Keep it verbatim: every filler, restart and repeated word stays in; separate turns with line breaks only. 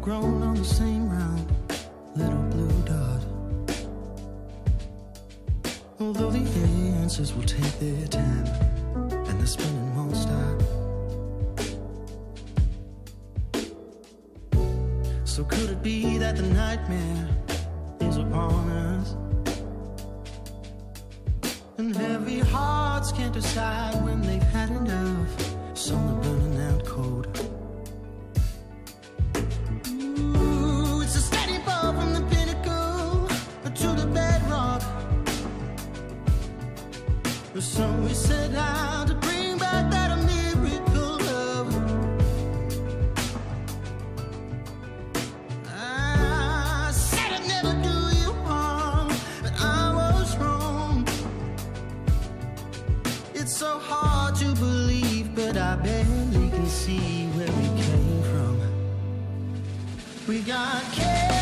grown on the same round little blue dot. Although the answers will take their time and the spinning won't stop. So could it be that the nightmare is upon us, and heavy hearts can't decide when they've had enough? Some are burning out cold. Ooh, it's a steady fall from the pinnacle to the bedrock. So we set out to bring back that miracle love. I said I'd never do you harm, but I was wrong. It's so hard to believe, but I barely can see where we came from. We got chaos.